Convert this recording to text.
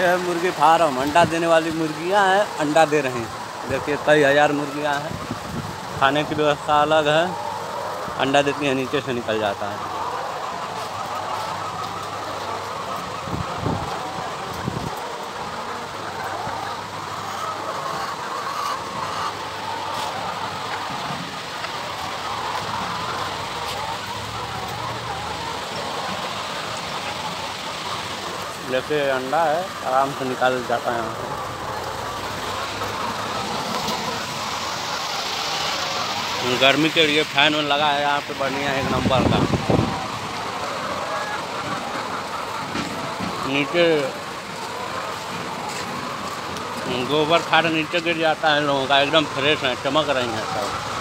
ये है मुर्गी फार्म, अंडा देने वाली मुर्गियां हैं, अंडा दे रही हैं। देखिए कई हज़ार मुर्गियां हैं, खाने की व्यवस्था अलग है, अंडा देती हैं, नीचे से निकल जाता है। जैसे अंडा है आराम से निकाल जाता है यहाँ से। गर्मी के लिए फैन लगा है यहाँ पे बढ़िया एक नंबर का। नीचे गोबर खाद नीचे गिर जाता है लोगों का, एकदम फ्रेश है, चमक रही है सब।